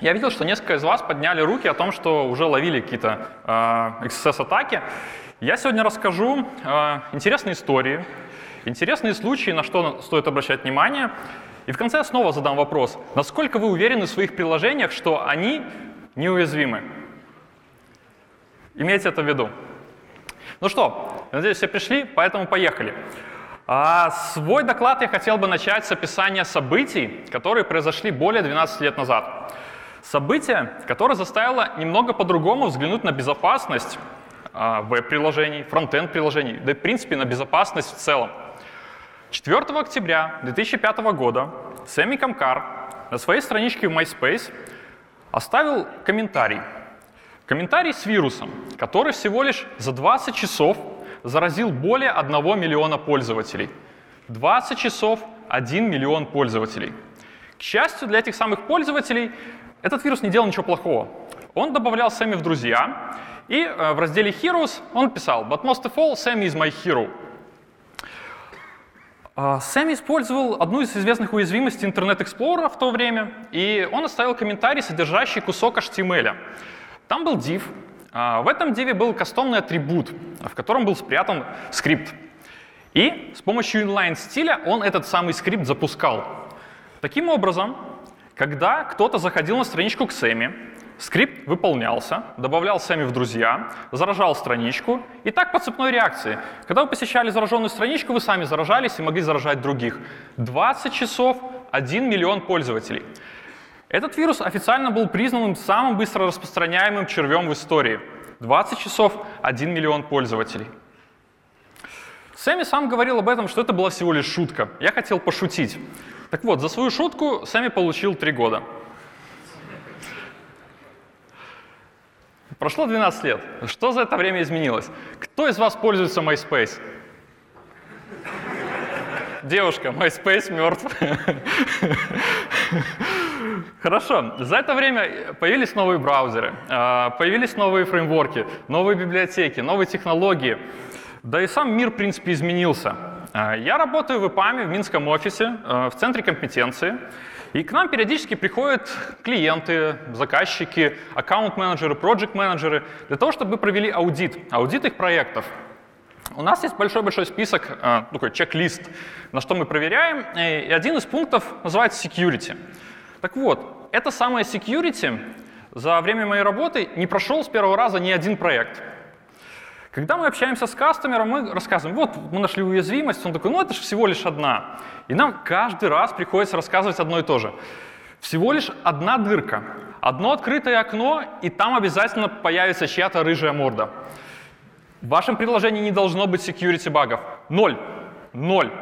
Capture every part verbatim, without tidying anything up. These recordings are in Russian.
Я видел, что несколько из вас подняли руки о том, что уже ловили какие-то э, икс эс эс-атаки. Я сегодня расскажу э, интересные истории, интересные случаи, на что стоит обращать внимание. И в конце я снова задам вопрос, насколько вы уверены в своих приложениях, что они неуязвимы? Имейте это в виду. Ну что, надеюсь, все пришли, поэтому поехали. А свой доклад я хотел бы начать с описания событий, которые произошли более двенадцати лет назад. Событие, которое заставило немного по-другому взглянуть на безопасность а, веб-приложений, фронт-энд-приложений, да и, в принципе, на безопасность в целом. четвёртого октября две тысячи пятого года Сэмми Камкар на своей страничке в MySpace оставил комментарий. Комментарий с вирусом, который всего лишь за двадцать часов заразил более одного миллиона пользователей. двадцать часов — один миллион пользователей. К счастью для этих самых пользователей, этот вирус не делал ничего плохого. Он добавлял Сэмми в друзья, и э, в разделе Heroes он писал «But most of all, Sammy is my hero». Э, Сэмми использовал одну из известных уязвимостей Internet Explorer в то время, и он оставил комментарий, содержащий кусок эйч ти эм эль. Там был div. Э, в этом диве был кастомный атрибут, в котором был спрятан скрипт. И с помощью inline-стиля он этот самый скрипт запускал. Таким образом, когда кто-то заходил на страничку к Сэмми, скрипт выполнялся, добавлял Сэмми в друзья, заражал страничку, и так по цепной реакции. Когда вы посещали зараженную страничку, вы сами заражались и могли заражать других. двадцать часов, один миллион пользователей. Этот вирус официально был признан самым быстро распространяемым червем в истории. двадцать часов, один миллион пользователей. Сэмми сам говорил об этом, что это была всего лишь шутка. Я хотел пошутить. Так вот, за свою шутку Сэмми получил три года. Прошло двенадцать лет. Что за это время изменилось? Кто из вас пользуется MySpace? Девушка, MySpace мертв. Хорошо. За это время появились новые браузеры, появились новые фреймворки, новые библиотеки, новые технологии. Да и сам мир, в принципе, изменился. Я работаю в ИПАМе, в Минском офисе, в центре компетенции. И к нам периодически приходят клиенты, заказчики, аккаунт-менеджеры, проект-менеджеры для того, чтобы мы провели аудит, аудит их проектов. У нас есть большой-большой список, такой чек-лист, на что мы проверяем, и один из пунктов называется security. Так вот, это самое security за время моей работы не прошел с первого раза ни один проект. Когда мы общаемся с кастомером, мы рассказываем, вот мы нашли уязвимость, он такой, ну это же всего лишь одна. И нам каждый раз приходится рассказывать одно и то же. Всего лишь одна дырка, одно открытое окно, и там обязательно появится чья-то рыжая морда. В вашем приложении не должно быть security багов. Ноль. Ноль.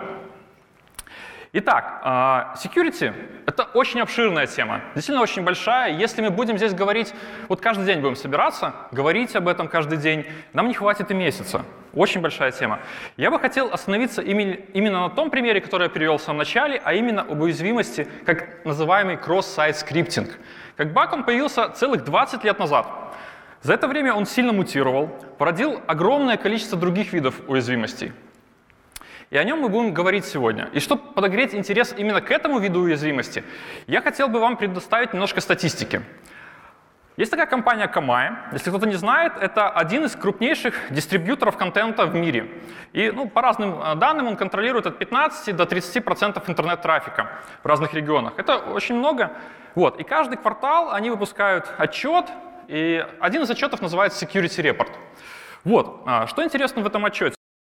Итак, security — это очень обширная тема, действительно очень большая. Если мы будем здесь говорить, вот каждый день будем собираться, говорить об этом каждый день, нам не хватит и месяца. Очень большая тема. Я бы хотел остановиться именно на том примере, который я привел в самом начале, а именно об уязвимости, как называемый cross-site scripting. Как баг он появился целых двадцать лет назад. За это время он сильно мутировал, породил огромное количество других видов уязвимостей. И о нем мы будем говорить сегодня. И чтобы подогреть интерес именно к этому виду уязвимости, я хотел бы вам предоставить немножко статистики. Есть такая компания Akamai. Если кто-то не знает, это один из крупнейших дистрибьюторов контента в мире. И ну, по разным данным он контролирует от пятнадцати до тридцати процентов интернет-трафика в разных регионах. Это очень много. Вот. И каждый квартал они выпускают отчет, и один из отчетов называется Security Report. Вот. Что интересно в этом отчете?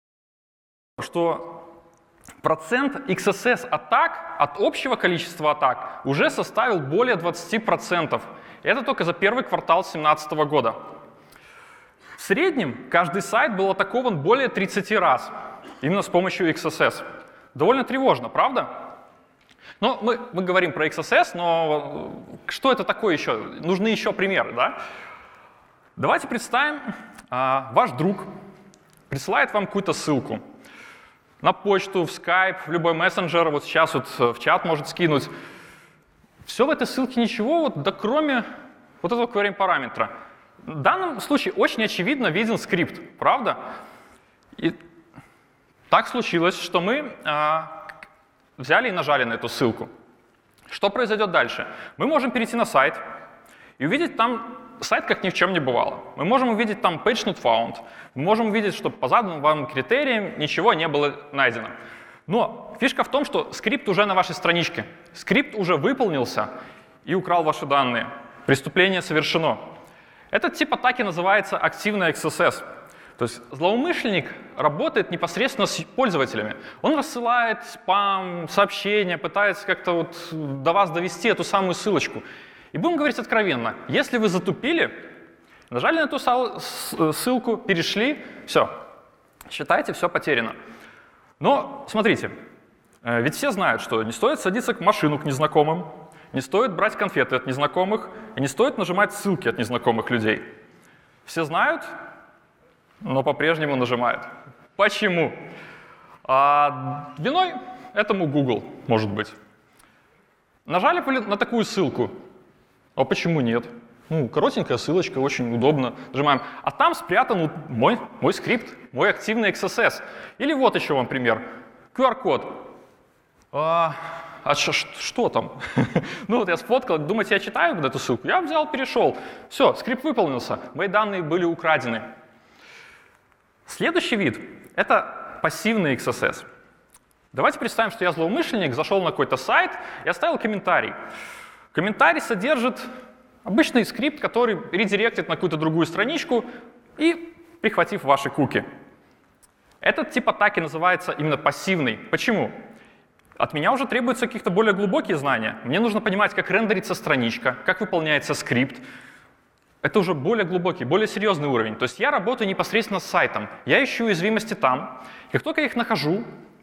Что процент икс эс эс-атак от общего количества атак уже составил более двадцати процентов. И это только за первый квартал две тысячи семнадцатого года. В среднем каждый сайт был атакован более тридцати раз, именно с помощью икс эс эс. Довольно тревожно, правда? Но мы, мы говорим про икс эс эс, но что это такое еще? Нужны еще примеры, да? Давайте представим, ваш друг присылает вам какую-то ссылку. На почту, в Skype, в любой мессенджер, вот сейчас вот в чат может скинуть. Все в этой ссылке ничего, вот, да кроме вот этого query-параметра. В данном случае очень очевидно виден скрипт, правда? И так случилось, что мы а, взяли и нажали на эту ссылку. Что произойдет дальше? Мы можем перейти на сайт, и увидеть там сайт, как ни в чем не бывало. Мы можем увидеть там page not found, мы можем увидеть, что по заданным вам критериям ничего не было найдено. Но фишка в том, что скрипт уже на вашей страничке. Скрипт уже выполнился и украл ваши данные. Преступление совершено. Этот тип атаки называется активная икс эс эс. То есть злоумышленник работает непосредственно с пользователями. Он рассылает спам, сообщения, пытается как-то вот до вас довести эту самую ссылочку. И будем говорить откровенно, если вы затупили, нажали на эту ссылку, перешли, все, считайте, все потеряно. Но смотрите, ведь все знают, что не стоит садиться к машину к незнакомым, не стоит брать конфеты от незнакомых, и не стоит нажимать ссылки от незнакомых людей. Все знают, но по-прежнему нажимают. Почему? А виной этому Google, может быть. Нажали на такую ссылку. А почему нет? Ну, коротенькая ссылочка, очень удобно. Нажимаем. А там спрятан мой, мой скрипт, мой активный икс эс эс. Или вот еще вам пример. ку ар-код. А, а ш, что там? Ну вот я сфоткал, думаете, я читаю эту ссылку? Я взял, перешел. Все, скрипт выполнился. Мои данные были украдены. Следующий вид — это пассивный икс эс эс. Давайте представим, что я злоумышленник, зашел на какой-то сайт и оставил комментарий. Комментарий содержит обычный скрипт, который редиректит на какую-то другую страничку и прихватив ваши куки. Этот тип атаки называется именно пассивный. Почему? От меня уже требуются какие-то более глубокие знания. Мне нужно понимать, как рендерится страничка, как выполняется скрипт. Это уже более глубокий, более серьезный уровень. То есть я работаю непосредственно с сайтом. Я ищу уязвимости там. Как только я их нахожу,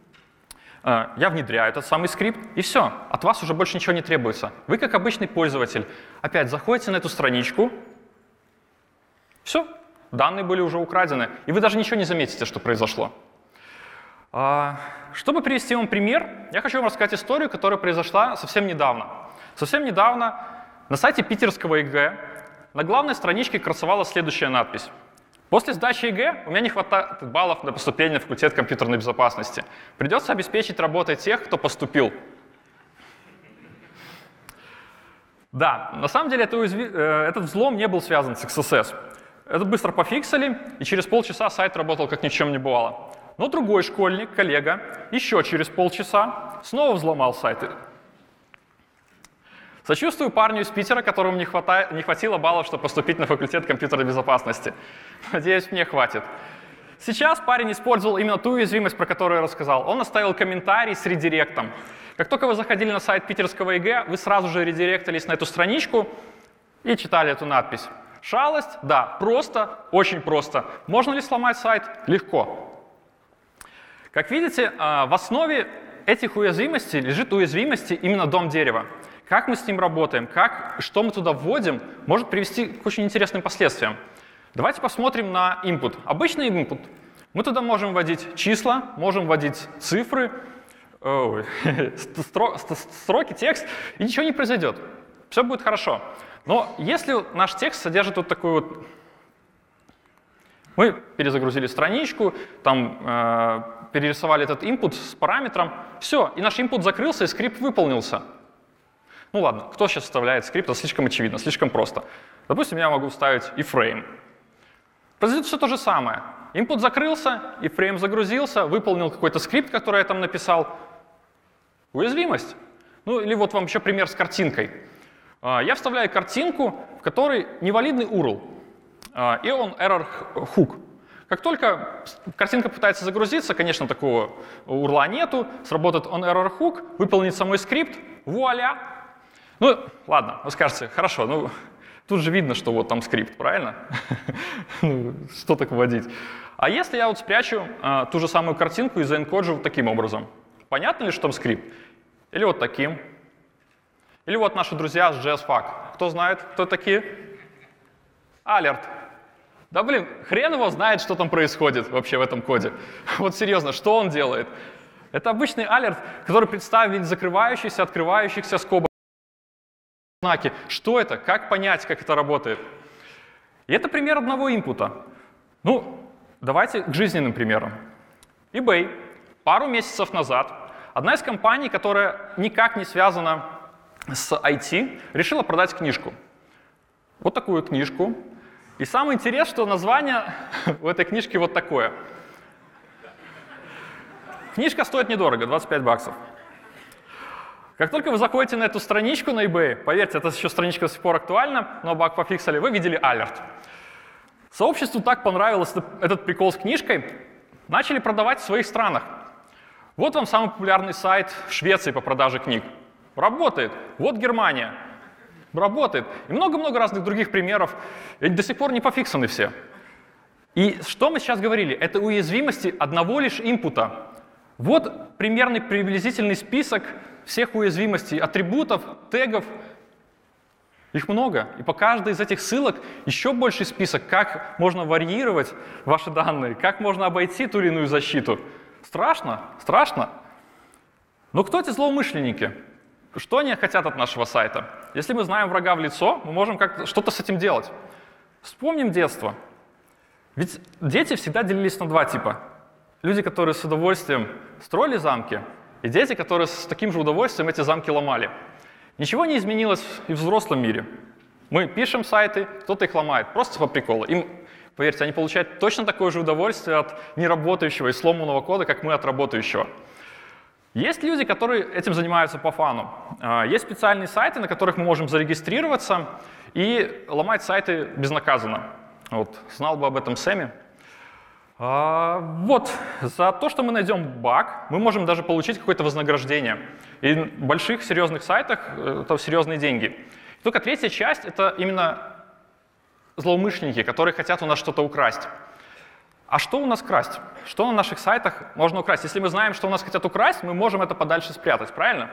я внедряю этот самый скрипт, и все. От вас уже больше ничего не требуется. Вы, как обычный пользователь, опять заходите на эту страничку. Все, данные были уже украдены. И вы даже ничего не заметите, что произошло. Чтобы привести вам пример, я хочу вам рассказать историю, которая произошла совсем недавно. Совсем недавно на сайте питерского ЕГЭ на главной страничке красовалась следующая надпись. После сдачи ЕГЭ у меня не хватает баллов на поступление в факультет компьютерной безопасности. Придется обеспечить работой тех, кто поступил. Да, на самом деле это уязви... этот взлом не был связан с икс эс эс. Это быстро пофиксили, и через полчаса сайт работал как ни в чем не бывало. Но другой школьник, коллега, еще через полчаса снова взломал сайт. Сочувствую парню из Питера, которому не, хватает, не хватило баллов, чтобы поступить на факультет компьютерной безопасности. Надеюсь, мне хватит. Сейчас парень использовал именно ту уязвимость, про которую я рассказал. Он оставил комментарий с редиректом. Как только вы заходили на сайт питерского ЕГЭ, вы сразу же редиректились на эту страничку и читали эту надпись. Шалость? Да, просто, очень просто. Можно ли сломать сайт? Легко. Как видите, в основе этих уязвимостей лежит уязвимости именно дом дерева. Как мы с ним работаем, как, что мы туда вводим, может привести к очень интересным последствиям. Давайте посмотрим на input. Обычный input. Мы туда можем вводить числа, можем вводить цифры, ой, строки, текст, и ничего не произойдет. Все будет хорошо. Но если наш текст содержит вот такой вот... Мы перезагрузили страничку, там э, перерисовали этот input с параметром, все, и наш input закрылся, и скрипт выполнился. Ну ладно, кто сейчас вставляет скрипт, это слишком очевидно, слишком просто. Допустим, я могу вставить iframe. Произойдет все то же самое. Input закрылся, iframe загрузился, выполнил какой-то скрипт, который я там написал. Уязвимость. Ну или вот вам еще пример с картинкой. Я вставляю картинку, в которой невалидный ю ар эл, и он error hook. Как только картинка пытается загрузиться, конечно, такого ю ар эл нету, сработает on error hook, выполнит самой скрипт, вуаля. Ну, ладно, вы скажете, хорошо, ну, тут же видно, что вот там скрипт, правильно? Ну, что так вводить? А если я вот спрячу а, ту же самую картинку и заэнкоджу вот таким образом? Понятно ли, что там скрипт? Или вот таким? Или вот наши друзья с джей эс Fuck. Кто знает, кто такие? Алерт. Да блин, хрен его знает, что там происходит вообще в этом коде. Вот серьезно, что он делает? Это обычный алерт, который представит закрывающихся, открывающихся скобок. Знаки. Что это? Как понять, как это работает? И это пример одного инпута. Ну, давайте к жизненным примерам. eBay пару месяцев назад одна из компаний, которая никак не связана с ай ти, решила продать книжку. вот такую книжку. И самое интересное, что название у этой книжки вот такое. Книжка стоит недорого, двадцать пять баксов. Как только вы заходите на эту страничку на eBay, поверьте, эта еще страничка до сих пор актуальна, но баг пофиксили, вы видели алерт. Сообществу так понравился этот прикол с книжкой, начали продавать в своих странах. Вот вам самый популярный сайт в Швеции по продаже книг. Работает. Вот Германия. Работает. И много-много разных других примеров. И до сих пор не пофиксаны все. И что мы сейчас говорили? Это уязвимости одного лишь инпута. Вот примерный приблизительный список всех уязвимостей, атрибутов, тегов. Их много. И по каждой из этих ссылок еще больший список, как можно варьировать ваши данные, как можно обойти ту или иную защиту. Страшно? Страшно. Но кто эти злоумышленники? Что они хотят от нашего сайта? Если мы знаем врага в лицо, мы можем как-то что-то с этим делать. Вспомним детство. Ведь дети всегда делились на два типа. Люди, которые с удовольствием строили замки, и дети, которые с таким же удовольствием эти замки ломали. Ничего не изменилось и в взрослом мире. Мы пишем сайты, кто-то их ломает, просто по приколу. Им, поверьте, они получают точно такое же удовольствие от неработающего и сломанного кода, как мы от работающего. Есть люди, которые этим занимаются по фану. Есть специальные сайты, на которых мы можем зарегистрироваться и ломать сайты безнаказанно. Вот, знал бы об этом Сэмми. А, вот, за то, что мы найдем баг, мы можем даже получить какое-то вознаграждение. И в больших серьезных сайтах это серьезные деньги. И только третья часть — это именно злоумышленники, которые хотят у нас что-то украсть. А что у нас красть? Что на наших сайтах можно украсть? Если мы знаем, что у нас хотят украсть, мы можем это подальше спрятать, правильно?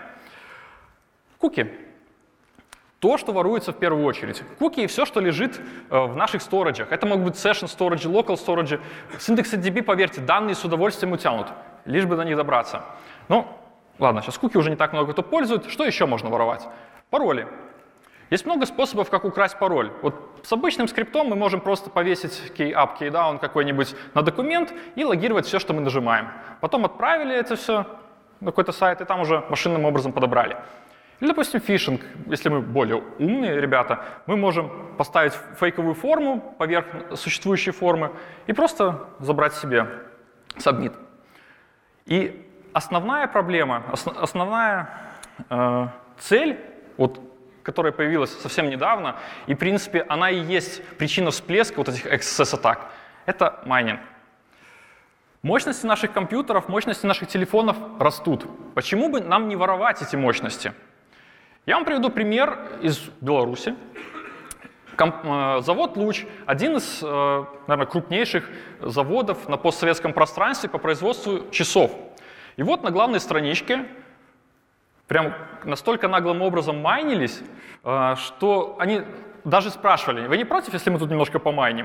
Куки. То, что воруется в первую очередь. Куки и все, что лежит в наших сториджах. Это могут быть session storage, local storage. С IndexedDB, поверьте, данные с удовольствием утянут, лишь бы до них добраться. Ну, ладно, сейчас куки уже не так много кто пользует. Что еще можно воровать? Пароли. Есть много способов, как украсть пароль. Вот с обычным скриптом мы можем просто повесить key-up, key-down какой-нибудь на документ и логировать все, что мы нажимаем. Потом отправили это все на какой-то сайт, и там уже машинным образом подобрали. Или, допустим, фишинг. Если мы более умные ребята, мы можем поставить фейковую форму поверх существующей формы и просто забрать себе submit. И основная проблема, ос- основная э, цель, вот, которая появилась совсем недавно, и, в принципе, она и есть причина всплеска вот этих экс эс эс-атак, это майнинг. Мощности наших компьютеров, мощности наших телефонов растут. Почему бы нам не воровать эти мощности? Я вам приведу пример из Беларуси. Комп- завод «Луч» — один из, наверное, крупнейших заводов на постсоветском пространстве по производству часов. И вот на главной страничке прям настолько наглым образом майнились, что они даже спрашивали: вы не против, если мы тут немножко помайним?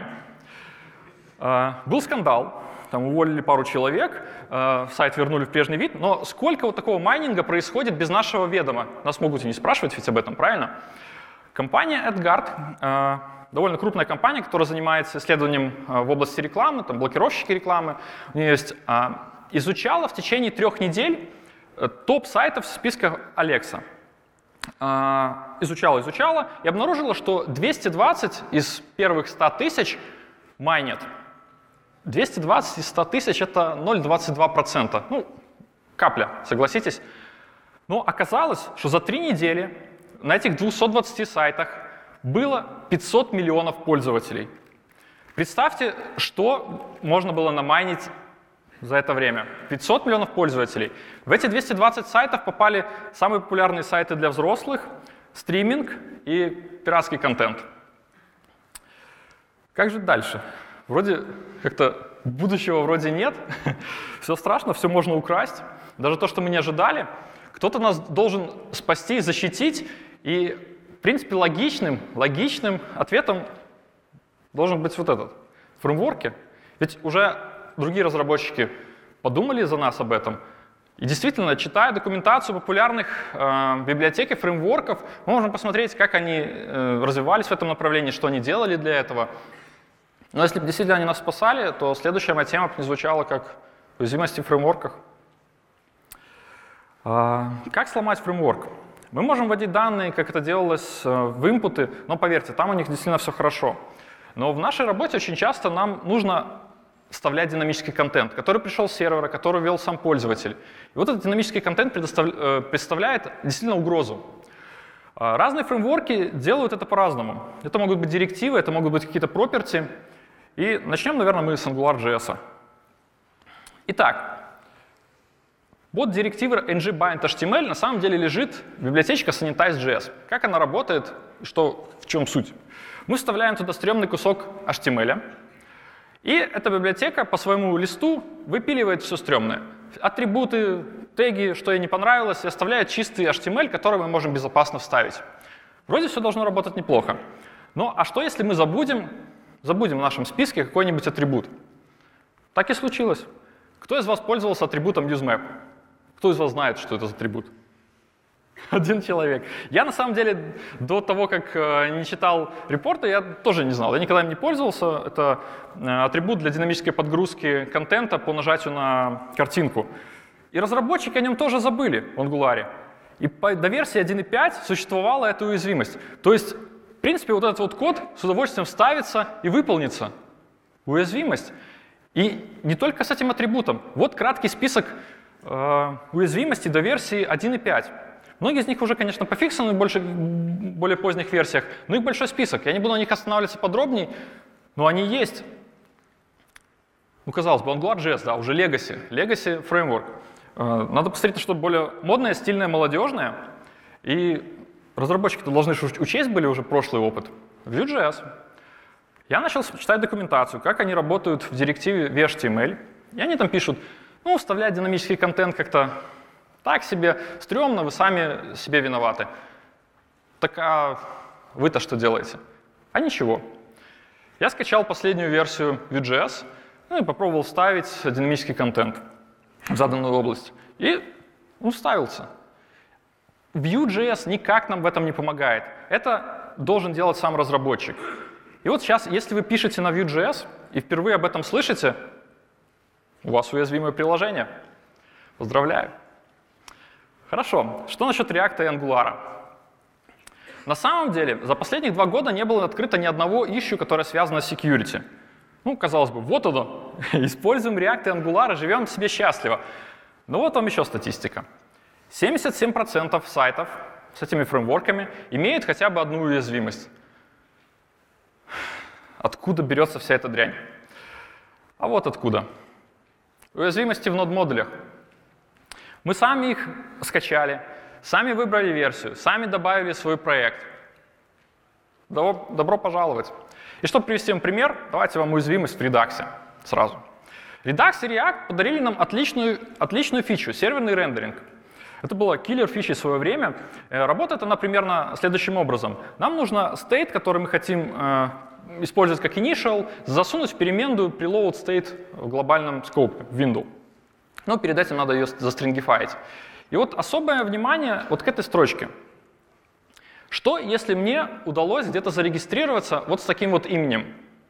Был скандал. Там уволили пару человек, э, сайт вернули в прежний вид, но сколько вот такого майнинга происходит без нашего ведома? Нас могут и не спрашивать ведь об этом, правильно? Компания AdGuard, э, довольно крупная компания, которая занимается исследованием э, в области рекламы, там блокировщики рекламы, у нее есть, э, изучала в течение трех недель э, топ сайтов в списках Alexa. Э, изучала, изучала и обнаружила, что двести двадцать из первых ста тысяч майнят. двести двадцать из ста тысяч — это ноль целых двадцать два сотых процента. Ну, капля, согласитесь. Но оказалось, что за три недели на этих двухстах двадцати сайтах было пятьсот миллионов пользователей. Представьте, что можно было намайнить за это время. пятьсот миллионов пользователей. В эти двести двадцать сайтов попали самые популярные сайты для взрослых, стриминг и пиратский контент. Как же дальше? Вроде как-то будущего вроде нет, все страшно, все можно украсть, даже то, что мы не ожидали. Кто-то нас должен спасти, защитить, и, в принципе, логичным, логичным ответом должен быть вот этот, фреймворки. Ведь уже другие разработчики подумали за нас об этом. И действительно, читая документацию популярных э, библиотек и фреймворков, мы можем посмотреть, как они э, развивались в этом направлении, что они делали для этого. Но если бы действительно они нас спасали, то следующая моя тема не звучала как уязвимости в фреймворках. Как сломать фреймворк? Мы можем вводить данные, как это делалось в инпуты, но поверьте, там у них действительно все хорошо. Но в нашей работе очень часто нам нужно вставлять динамический контент, который пришел с сервера, который ввел сам пользователь. И вот этот динамический контент представляет действительно угрозу. Разные фреймворки делают это по-разному. Это могут быть директивы, это могут быть какие-то property. И начнем, наверное, мы с AngularJS. Итак, под директивой ng-bind.html на самом деле лежит библиотечка sanitize.js. Как она работает, что, в чем суть? Мы вставляем туда стрёмный кусок эйч ти эм эль, и эта библиотека по своему листу выпиливает все стрёмное. Атрибуты, теги, что ей не понравилось, и оставляет чистый эйч ти эм эль, который мы можем безопасно вставить. Вроде все должно работать неплохо. Но а что, если мы забудем, забудем в нашем списке какой-нибудь атрибут? Так и случилось. Кто из вас пользовался атрибутом useMap? Кто из вас знает, что это за атрибут? Один человек. Я, на самом деле, до того, как э, не читал репорты, я тоже не знал. Я никогда им не пользовался. Это э, атрибут для динамической подгрузки контента по нажатию на картинку. И разработчики о нем тоже забыли в Angular. И по, до версии один и пять существовала эта уязвимость. То есть, в принципе, вот этот вот код с удовольствием вставится и выполнится. Уязвимость. И не только с этим атрибутом. Вот краткий список э, уязвимостей до версии один и пять. Многие из них уже, конечно, пофиксены в больше, более поздних версиях, но их большой список. Я не буду на них останавливаться подробнее, но они есть. Ну, казалось бы, AngularJS, да, уже Legacy, Legacy Framework. Надо посмотреть, что более модное, стильное, молодежное. И разработчики-то должны учесть были уже прошлый опыт. Vue.js. Я начал читать документацию, как они работают в директиве в эйч ти эм эль. И они там пишут, ну, вставлять динамический контент как-то так себе, стрёмно, вы сами себе виноваты. Так а вы-то что делаете? А ничего. Я скачал последнюю версию Vue.js, ну и попробовал вставить динамический контент в заданную область. И он вставился. Vue.js никак нам в этом не помогает. Это должен делать сам разработчик. И вот сейчас, если вы пишете на Vue.js и впервые об этом слышите, у вас уязвимое приложение. Поздравляю. Хорошо, что насчет React и Angular? На самом деле, за последние два года не было открыто ни одного issue, которое связано с security. Ну, казалось бы, вот оно, используем React и Angular и живем себе счастливо. Но вот вам еще статистика. семьдесят семь процентов сайтов с этими фреймворками имеют хотя бы одну уязвимость. Откуда берется вся эта дрянь? А вот откуда. Уязвимости в нод-модулях. Мы сами их скачали, сами выбрали версию, сами добавили свой проект. Добро, добро пожаловать. И чтобы привести вам пример, давайте вам уязвимость в Redux сразу. Redux и React подарили нам отличную, отличную фичу — серверный рендеринг. Это была киллер-фича в свое время. Работает она примерно следующим образом. Нам нужно state, который мы хотим э, использовать как initial, засунуть в переменную preload state в глобальном скопе, в window. Но перед этим надо ее застрингифаить. И вот особое внимание вот к этой строчке. Что, если мне удалось где-то зарегистрироваться вот с таким вот именем?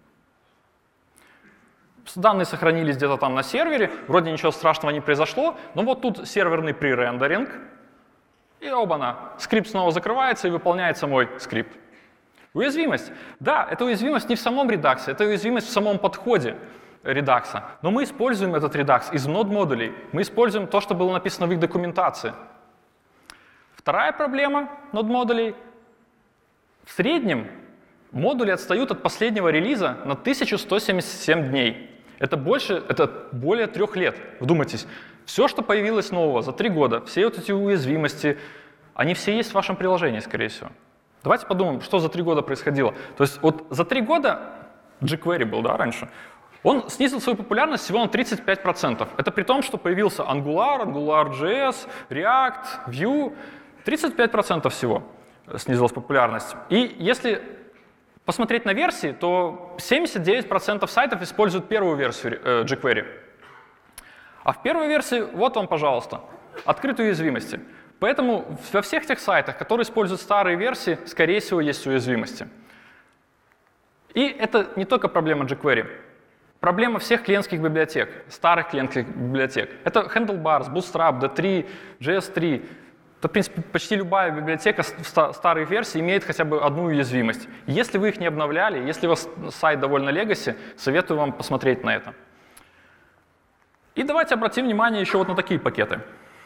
Данные сохранились где-то там на сервере, вроде ничего страшного не произошло, но вот тут серверный пререндеринг, и оба-на, скрипт снова закрывается и выполняется мой скрипт. Уязвимость. Да, это уязвимость не в самом редаксе, это уязвимость в самом подходе редакса. Но мы используем этот редакс из нод-модулей. Мы используем то, что было написано в их документации. Вторая проблема нод-модулей. В среднем модули отстают от последнего релиза на тысячу сто семьдесят семь дней. Это, больше, это более трех лет. Вдумайтесь, все, что появилось нового за три года, все вот эти уязвимости, они все есть в вашем приложении, скорее всего. Давайте подумаем, что за три года происходило. То есть вот за три года jQuery был, да, раньше, он снизил свою популярность всего на тридцать пять процентов. Это при том, что появился Angular, AngularJS, React, Vue. тридцать пять процентов всего снизилась популярность. И если посмотреть на версии, то семьдесят девять процентов сайтов используют первую версию э, jQuery. А в первой версии, вот вам, пожалуйста, открытые уязвимости. Поэтому во всех тех сайтах, которые используют старые версии, скорее всего, есть уязвимости. И это не только проблема jQuery. Проблема всех клиентских библиотек, старых клиентских библиотек. Это Handlebars, Bootstrap, ди три, джей эс три. то, в принципе, почти любая библиотека старых версий имеет хотя бы одну уязвимость. Если вы их не обновляли, если у вас сайт довольно legacy, советую вам посмотреть на это. И давайте обратим внимание еще вот на такие пакеты.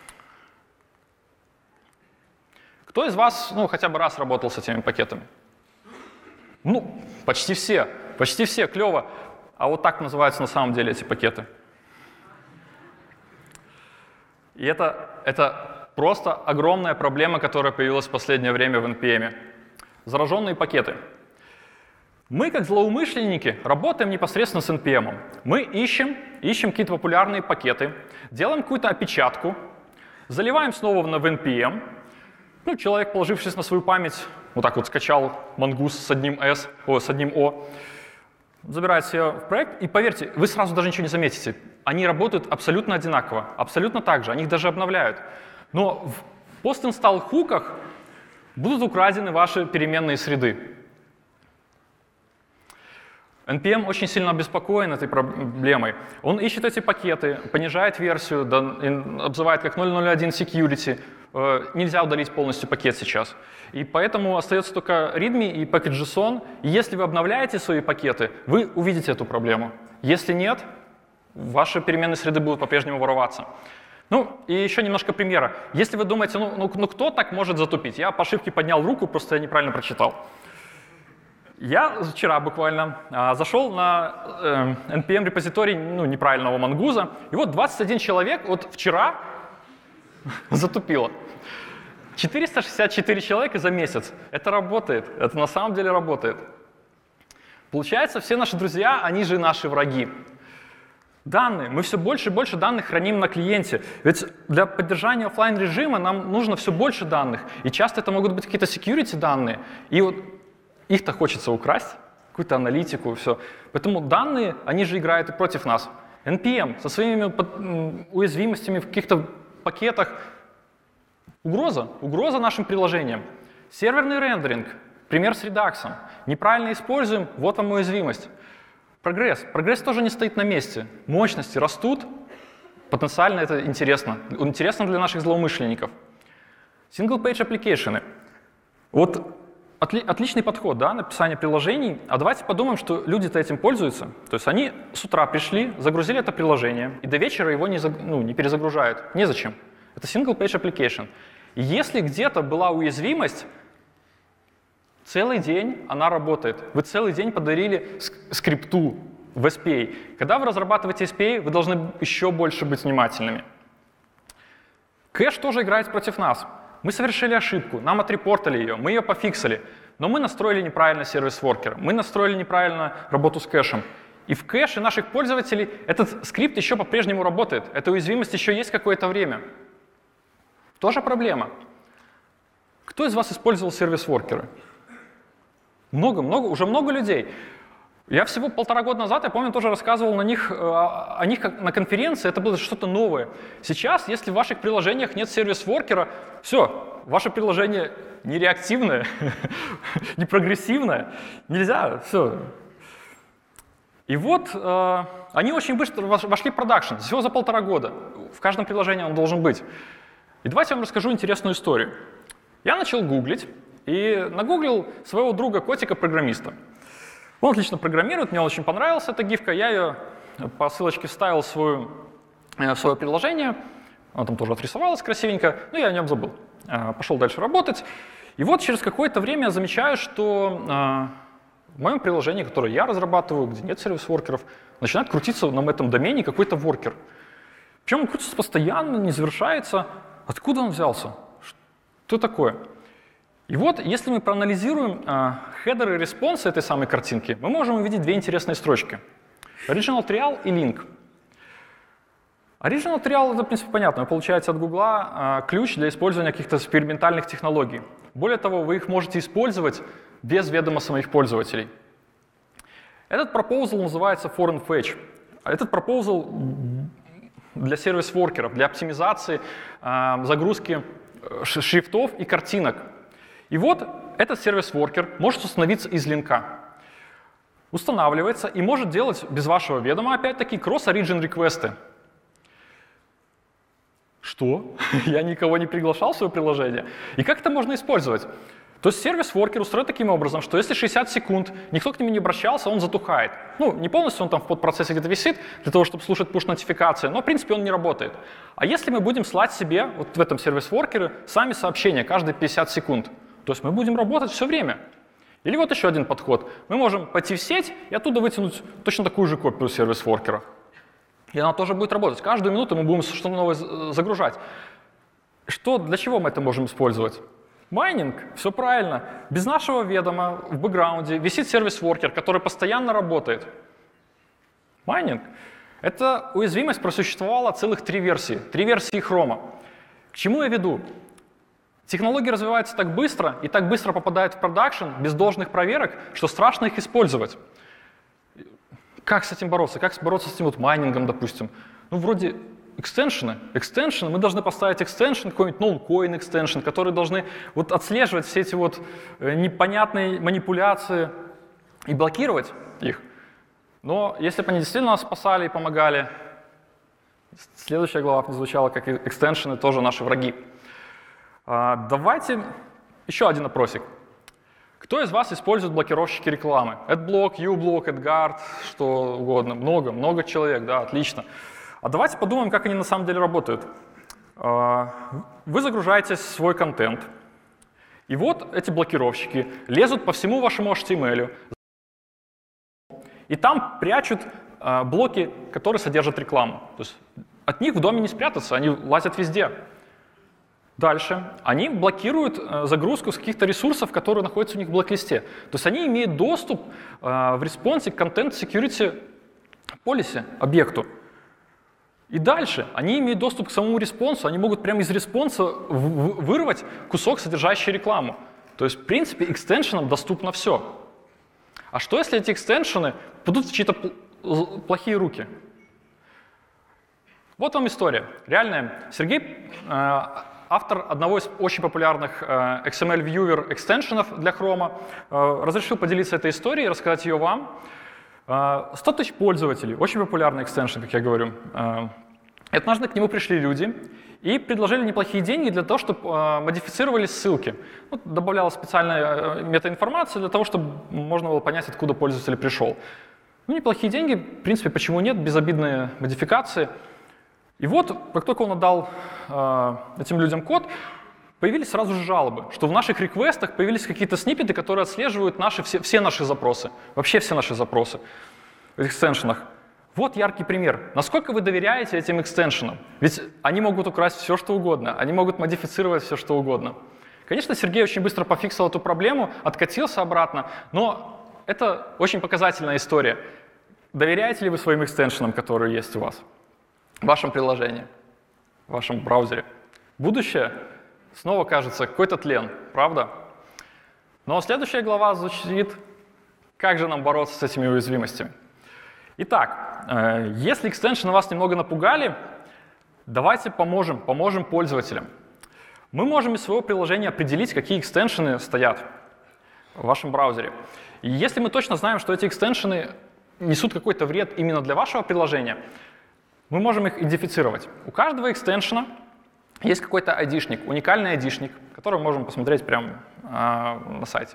Кто из вас, ну, хотя бы раз работал с этими пакетами? Ну, почти все. Почти все, клево. А вот так называются на самом деле эти пакеты. И это, это просто огромная проблема, которая появилась в последнее время в эн пи эм. Зараженные пакеты. Мы, как злоумышленники, работаем непосредственно с эн пи эм. Мы ищем, ищем какие-то популярные пакеты, делаем какую-то опечатку, заливаем снова в эн пи эм. Ну, человек, положившись на свою память, вот так вот скачал Mongoose с одним S, о, с одним O, забирает себе в проект, и поверьте, вы сразу даже ничего не заметите. Они работают абсолютно одинаково, абсолютно так же, они их даже обновляют. Но в пост-инсталл хуках будут украдены ваши переменные среды. эн пи эм очень сильно обеспокоен этой проблемой. Он ищет эти пакеты, понижает версию, обзывает как ноль ноль один security. Нельзя удалить полностью пакет сейчас. И поэтому остается только readme и package.json. И если вы обновляете свои пакеты, вы увидите эту проблему. Если нет, ваши переменные среды будут по-прежнему вороваться. Ну, и еще немножко примера. Если вы думаете, ну, ну, ну кто так может затупить? Я по ошибке поднял руку, просто я неправильно прочитал. Я вчера буквально а, зашел на э, эн пи эм-репозиторий ну, неправильного Mongoose, и вот двадцать один человек вот вчера затупило. четыреста шестьдесят четыре человека за месяц. Это работает, это на самом деле работает. Получается, все наши друзья, они же наши враги. Данные. Мы все больше и больше данных храним на клиенте. Ведь для поддержания офлайн режима нам нужно все больше данных. И часто это могут быть какие-то security данные. И вот их-то хочется украсть, какую-то аналитику и все. Поэтому данные, они же играют и против нас. эн пи эм со своими уязвимостями в каких-то пакетах. Угроза. Угроза нашим приложениям. Серверный рендеринг. Пример с редаксом. Неправильно используем, вот вам уязвимость. Прогресс. Прогресс тоже не стоит на месте. Мощности растут. Потенциально это интересно. Интересно для наших злоумышленников. Single-page application. Вот отли- отличный подход, да, написание приложений. А давайте подумаем, что люди-то этим пользуются. То есть они с утра пришли, загрузили это приложение, и до вечера его не, заг- ну, не перезагружают. Незачем. Это single-page application. И если где-то была уязвимость, целый день она работает. Вы целый день подарили скрипту в эс пи эй. Когда вы разрабатываете эс пи эй, вы должны еще больше быть внимательными. Кэш тоже играет против нас. Мы совершили ошибку, нам отрепортали ее, мы ее пофиксили, но мы настроили неправильно сервис-воркер, мы настроили неправильно работу с кэшем. И в кэше наших пользователей этот скрипт еще по-прежнему работает. Эта уязвимость еще есть какое-то время. Тоже проблема. Кто из вас использовал сервис-воркеры? Много, много, уже много людей. Я всего полтора года назад, я помню, тоже рассказывал на них, о них на конференции, это было что-то новое. Сейчас, если в ваших приложениях нет сервис-воркера, все, ваше приложение не реактивное, не прогрессивное, нельзя, все. И вот э, они очень быстро вошли в продакшн, всего за полтора года. В каждом приложении он должен быть. И давайте я вам расскажу интересную историю. Я начал гуглить, и нагуглил своего друга-котика-программиста. Он отлично программирует, мне очень понравилась эта гифка, я ее по ссылочке вставил в, свою, в свое приложение, она там тоже отрисовалась красивенько, но я о нем забыл. Пошел дальше работать, и вот через какое-то время я замечаю, что в моем приложении, которое я разрабатываю, где нет сервис-воркеров, начинает крутиться на этом домене какой-то воркер. Причем он крутится постоянно, не завершается. Откуда он взялся? Что такое? И вот, если мы проанализируем э, хедеры и респонсы этой самой картинки, мы можем увидеть две интересные строчки. Original trial и link. Original trial — это, в принципе, понятно. Вы получаете от Гугла э, ключ для использования каких-то экспериментальных технологий. Более того, вы их можете использовать без ведома самих пользователей. Этот proposal называется foreign fetch. Этот proposal для сервис-воркеров, для оптимизации э, загрузки шрифтов и картинок. И вот этот сервис-воркер может установиться из линка. Устанавливается и может делать без вашего ведома, опять-таки, cross-origin реквесты. Что? Я никого не приглашал в свое приложение? И как это можно использовать? То есть сервис-воркер устроен таким образом, что если шестьдесят секунд никто к нему не обращался, он затухает. Ну, не полностью, он там в подпроцессе где-то висит для того, чтобы слушать push-нотификации, но в принципе он не работает. А если мы будем слать себе вот в этом сервис-воркере сами сообщения каждые пятьдесят секунд, то есть мы будем работать все время. Или вот еще один подход. Мы можем пойти в сеть и оттуда вытянуть точно такую же копию сервис-воркера. И она тоже будет работать. Каждую минуту мы будем что-то новое загружать. Что, для чего мы это можем использовать? Майнинг, все правильно. Без нашего ведома в бэкграунде висит сервис-воркер, который постоянно работает. Майнинг. Эта уязвимость просуществовала целых три версии. Три версии Chrome. К чему я веду? Технологии развиваются так быстро и так быстро попадают в продакшн без должных проверок, что страшно их использовать. Как с этим бороться? Как бороться с этим вот майнингом, допустим? Ну, вроде экстеншены. Экстеншены. Мы должны поставить экстеншн, какой-нибудь ноункоин экстеншн, которые должны вот отслеживать все эти вот непонятные манипуляции и блокировать их. Но если бы они действительно нас спасали и помогали, следующая глава звучала как экстеншены тоже наши враги. А, давайте еще один опросик. Кто из вас использует блокировщики рекламы? AdBlock, uBlock, AdGuard, что угодно. Много, много человек, да, отлично. А давайте подумаем, как они на самом деле работают. Вы загружаете свой контент, и вот эти блокировщики лезут по всему вашему эйч ти эм эл, и там прячут блоки, которые содержат рекламу. То есть от них в доме не спрятаться, они лазят везде. Дальше они блокируют э, загрузку с каких-то ресурсов, которые находятся у них в блок-листе. То есть они имеют доступ э, в респонсе к Content Security Policy объекту. И дальше они имеют доступ к самому респонсу, они могут прямо из респонса вырвать кусок, содержащий рекламу. То есть, в принципе, экстеншенам доступно все. А что, если эти экстеншены попадут в чьи-то пл- плохие руки? Вот вам история. Реальная. Сергей... Э, Автор одного из очень популярных э, икс эм эль-вьювер экстеншенов для Chrome э, разрешил поделиться этой историей и рассказать ее вам. Э, сто тысяч пользователей, очень популярный экстеншен, как я говорю. Э, однажды к нему пришли люди и предложили неплохие деньги для того, чтобы э, модифицировались ссылки. Вот, добавлялась специальная э, метаинформация для того, чтобы можно было понять, откуда пользователь пришел. Ну, неплохие деньги, в принципе, почему нет, безобидные модификации. И вот, как только он отдал э, этим людям код, появились сразу же жалобы, что в наших реквестах появились какие-то сниппеты, которые отслеживают наши, все, все наши запросы, вообще все наши запросы в экстеншенах. Вот яркий пример. Насколько вы доверяете этим экстеншенам? Ведь они могут украсть все, что угодно, они могут модифицировать все, что угодно. Конечно, Сергей очень быстро пофиксил эту проблему, откатился обратно, но это очень показательная история. Доверяете ли вы своим экстеншенам, которые есть у вас? В вашем приложении, в вашем браузере. Будущее снова кажется какой-то тлен, правда? Но следующая глава звучит, как же нам бороться с этими уязвимостями. Итак, если экстеншены вас немного напугали, давайте поможем, поможем пользователям. Мы можем из своего приложения определить, какие экстеншены стоят в вашем браузере. И если мы точно знаем, что эти экстеншены несут какой-то вред именно для вашего приложения, мы можем их идентифицировать. У каждого экстеншена есть какой-то айдишник, уникальный айдишник, который мы можем посмотреть прямо э, на сайте.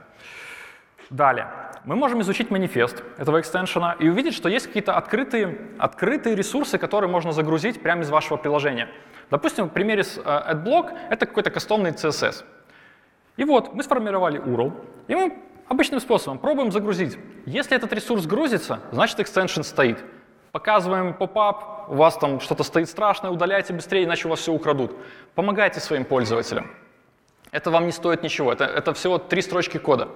Далее. Мы можем изучить манифест этого экстеншена и увидеть, что есть какие-то открытые, открытые ресурсы, которые можно загрузить прямо из вашего приложения. Допустим, в примере с э, AdBlock это какой-то кастомный си эс эс. И вот мы сформировали ю ар эл, и мы обычным способом пробуем загрузить. Если этот ресурс грузится, значит экстеншен стоит. Показываем поп-ап, у вас там что-то стоит страшное, удаляйте быстрее, иначе у вас все украдут. Помогайте своим пользователям. Это вам не стоит ничего, это, это всего три строчки кода.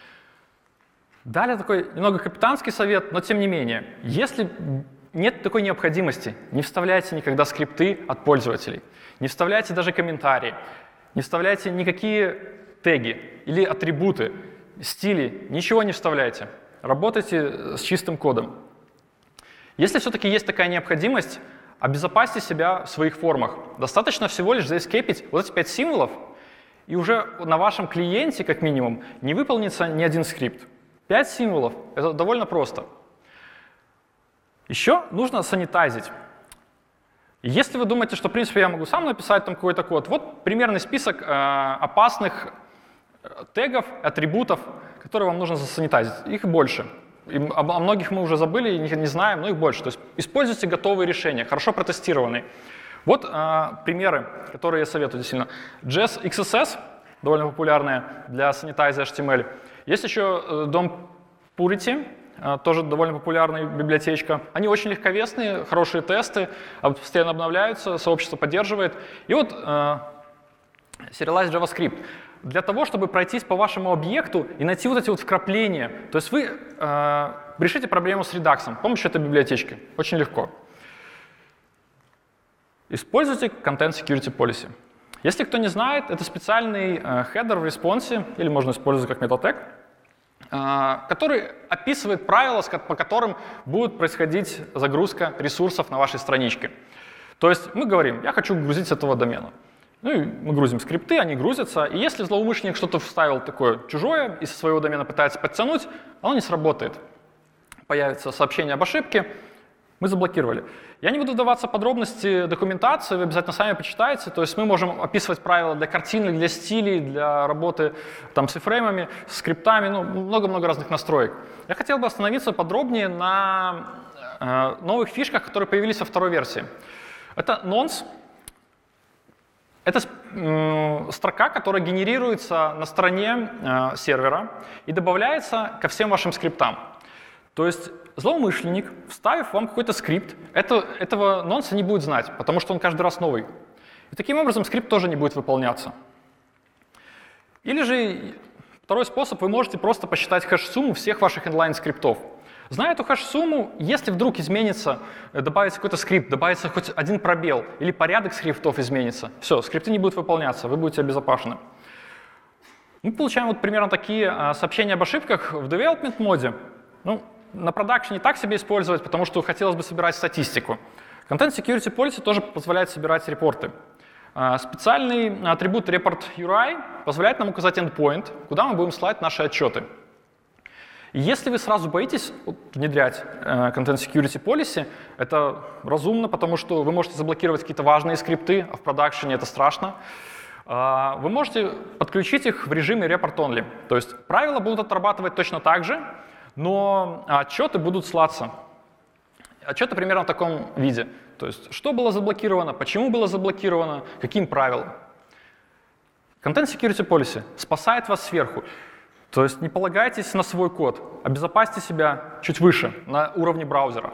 Далее такой немного капитанский совет, но тем не менее, если нет такой необходимости, не вставляйте никогда скрипты от пользователей, не вставляйте даже комментарии, не вставляйте никакие теги или атрибуты, стили, ничего не вставляйте. Работайте с чистым кодом. Если все-таки есть такая необходимость, обезопасьте себя в своих формах. Достаточно всего лишь заэскейпить вот эти пять символов, и уже на вашем клиенте, как минимум, не выполнится ни один скрипт. Пять символов — это довольно просто. Еще нужно санитайзить. Если вы думаете, что, в принципе, я могу сам написать там какой-то код, вот примерный список э, опасных тегов, атрибутов, которые вам нужно засанитайзить. Их больше. И о многих мы уже забыли и не, не знаем, но их больше. То есть используйте готовые решения, хорошо протестированные. Вот э, примеры, которые я советую сильно. джей эс икс эс эс, довольно популярная для Sanitize эйч ти эм эль. Есть еще э, дом Purity, э, тоже довольно популярная библиотечка. Они очень легковесные, хорошие тесты, постоянно обновляются, сообщество поддерживает. И вот э, Serialized JavaScript. Для того, чтобы пройтись по вашему объекту и найти вот эти вот вкрапления. То есть вы э, решите проблему с редаксом с помощью этой библиотечки. Очень легко. Используйте Content Security Policy. Если кто не знает, это специальный э, хедер в респонсе, или можно использовать как метатег, э, который описывает правила, по которым будет происходить загрузка ресурсов на вашей страничке. То есть мы говорим, я хочу грузить с этого домена. Ну и мы грузим скрипты, они грузятся. И если злоумышленник что-то вставил такое чужое и со своего домена пытается подтянуть, оно не сработает. Появится сообщение об ошибке, мы заблокировали. Я не буду вдаваться в подробности документации, вы обязательно сами почитаете. То есть мы можем описывать правила для картинок, для стилей, для работы там, с iframe, с скриптами, ну, много-много разных настроек. Я хотел бы остановиться подробнее на э, новых фишках, которые появились во второй версии. Это nonce. Это э, строка, которая генерируется на стороне э, сервера и добавляется ко всем вашим скриптам. То есть злоумышленник, вставив вам какой-то скрипт, это, этого нонса не будет знать, потому что он каждый раз новый. И таким образом скрипт тоже не будет выполняться. Или же второй способ, вы можете просто посчитать хэш-сумму всех ваших инлайн-скриптов. Зная эту хэш-сумму, если вдруг изменится, добавится какой-то скрипт, добавится хоть один пробел, или порядок скриптов изменится, все, скрипты не будут выполняться, вы будете обезопасены. Мы получаем вот примерно такие а, сообщения об ошибках в development моде. Ну, на продакшене так себе использовать, потому что хотелось бы собирать статистику. Content Security Policy тоже позволяет собирать репорты. А, специальный атрибут report ю ар ай позволяет нам указать endpoint, куда мы будем слать наши отчеты. И если вы сразу боитесь внедрять э, Content Security Policy, это разумно, потому что вы можете заблокировать какие-то важные скрипты, а в продакшене это страшно. Э, вы можете подключить их в режиме Report Only. То есть правила будут отрабатывать точно так же, но отчеты будут слаться. Отчеты примерно в таком виде. То есть что было заблокировано, почему было заблокировано, каким правилам. Content Security Policy спасает вас сверху. То есть не полагайтесь на свой код, обезопасьте себя чуть выше, на уровне браузера.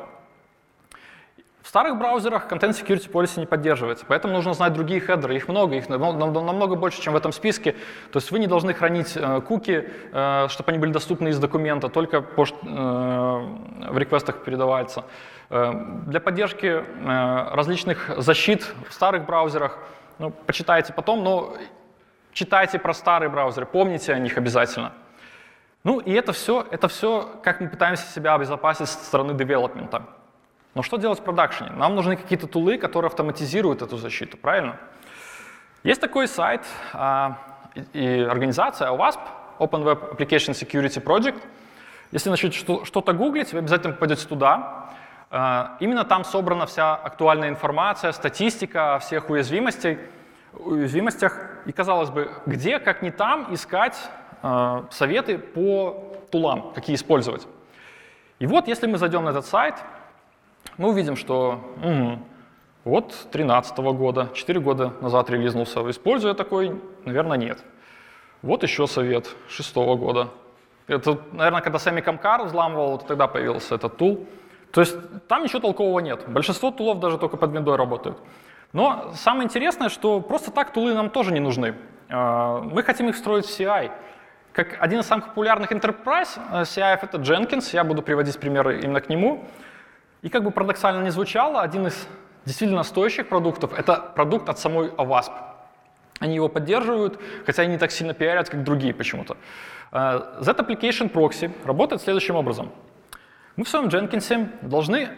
В старых браузерах Content Security Policy не поддерживается, поэтому нужно знать другие хедеры, их много, их намного больше, чем в этом списке. То есть вы не должны хранить э, куки, э, чтобы они были доступны из документа, только по, э, в реквестах передавается. Э, для поддержки э, различных защит в старых браузерах, ну, почитайте потом, но читайте про старые браузеры, помните о них обязательно. Ну и это все, это все, как мы пытаемся себя обезопасить со стороны девелопмента. Но что делать в продакшене? Нам нужны какие-то тулы, которые автоматизируют эту защиту, правильно? Есть такой сайт а, и, и организация о васп, Open Web Application Security Project. Если начнете что-то гуглить, вы обязательно попадете туда. А, именно там собрана вся актуальная информация, статистика о всех уязвимостей, уязвимостях. И, казалось бы, где, как не там, искать э, советы по тулам, какие использовать. И вот, если мы зайдем на этот сайт, мы увидим, что угу, вот две тысячи тринадцатого года, четыре года назад релизнулся. Используя такой, наверное, нет. Вот еще совет две тысячи шестого года. Это, наверное, когда Сэмми Камкар взламывал, вот тогда появился этот тул. То есть там ничего толкового нет. Большинство тулов даже только под виндой работают. Но самое интересное, что просто так тулы нам тоже не нужны. Мы хотим их встроить в си ай. Как один из самых популярных enterprise си ай это Jenkins, я буду приводить примеры именно к нему. И как бы парадоксально ни звучало, один из действительно стоящих продуктов — это продукт от самой о васп. Они его поддерживают, хотя и не так сильно пиарят, как другие почему-то. Z-Application Proxy работает следующим образом. Мы в своем Jenkins должны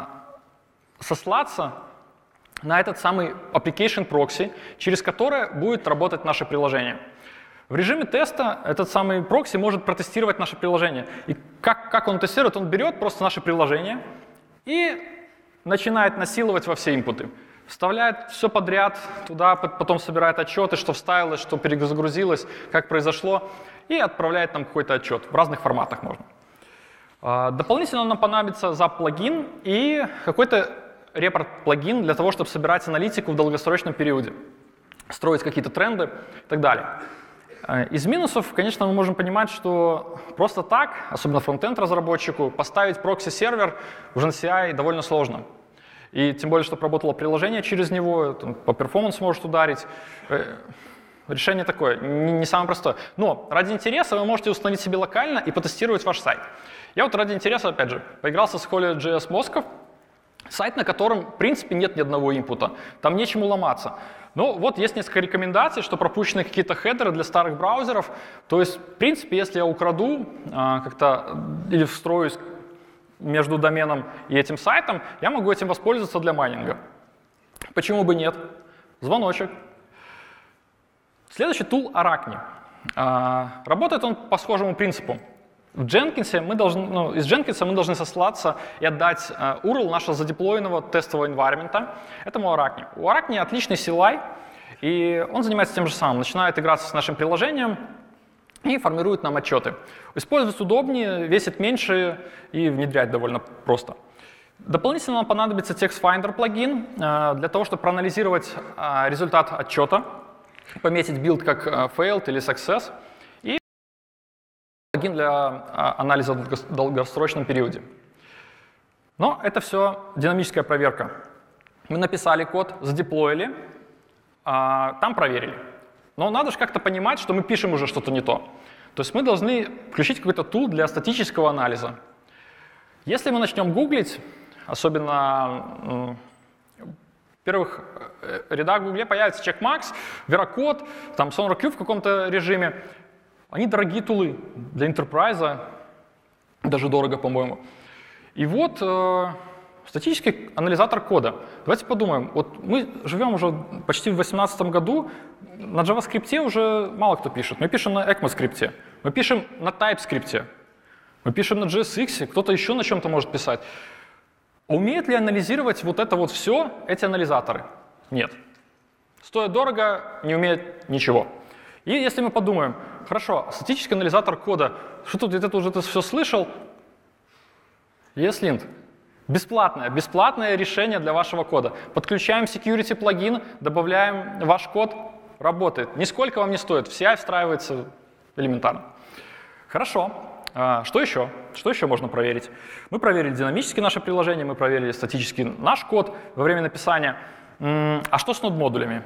сослаться на этот самый application proxy, через которое будет работать наше приложение. В режиме теста этот самый прокси может протестировать наше приложение. И как, как он тестирует? Он берет просто наше приложение и начинает насиловать во все инпуты. вставляет все подряд туда, потом собирает отчеты, что вставилось, что перезагрузилось, как произошло, и отправляет нам какой-то отчет. В разных форматах можно. Дополнительно нам понадобится зап-плагин и какой-то репорт-плагин для того, чтобы собирать аналитику в долгосрочном периоде, строить какие-то тренды и так далее. Из минусов, конечно, мы можем понимать, что просто так, особенно фронтенд-разработчику, поставить прокси-сервер в джи эн си ай довольно сложно. И тем более, чтобы работало приложение через него, там, по перформансу может ударить. Решение такое, не, не самое простое. Но ради интереса вы можете установить себе локально и потестировать ваш сайт. Я вот ради интереса, опять же, поигрался с Holy.js Moscow, сайт, на котором, в принципе, нет ни одного инпута. Там нечему ломаться. Но вот есть несколько рекомендаций, что пропущены какие-то хедеры для старых браузеров. То есть, в принципе, если я украду а, как-то или встроюсь между доменом и этим сайтом, я могу этим воспользоваться для майнинга. Почему бы нет? Звоночек. Следующий тул Arachne. А, работает он по схожему принципу. В Jenkins мы должны, ну, из Jenkins мы должны сослаться и отдать uh, ю ар эл нашего задеплоенного тестового environment этому Arachne. У Arachne отличный си эл ай, и он занимается тем же самым. Начинает играться с нашим приложением и формирует нам отчеты. Использовать удобнее, весит меньше и внедрять довольно просто. Дополнительно нам понадобится TextFinder плагин uh, для того, чтобы проанализировать uh, результат отчета, пометить билд как uh, failed или success, плагин для анализа в долгосрочном периоде. Но это все динамическая проверка. Мы написали код, задеплоили, там проверили. Но надо же как-то понимать, что мы пишем уже что-то не то. То есть мы должны включить какой-то тул для статического анализа. Если мы начнем гуглить, особенно в первых рядах в Гугле появится CheckMax, Veracode, там SonarQube в каком-то режиме. Они дорогие тулы для enterprise, даже дорого, по-моему. И вот э, статический анализатор кода. Давайте подумаем. Вот мы живем уже почти в две тысячи восемнадцатом году, на JavaScript уже мало кто пишет. Мы пишем на ECMAScript, мы пишем на TypeScript, мы пишем на джей эс икс, кто-то еще на чем-то может писать. Умеют ли анализировать вот это вот все эти анализаторы? Нет. Стоит дорого, не умеет ничего. И если мы подумаем, хорошо, статический анализатор кода, что тут где-то уже ты все слышал? ESLint. Бесплатное, бесплатное решение для вашего кода. Подключаем security плагин, добавляем ваш код, работает. Нисколько вам не стоит, в си ай встраивается элементарно. Хорошо. А, что еще? Что еще можно проверить? Мы проверили динамически наше приложение, мы проверили статически наш код во время написания. А что с нод-модулями?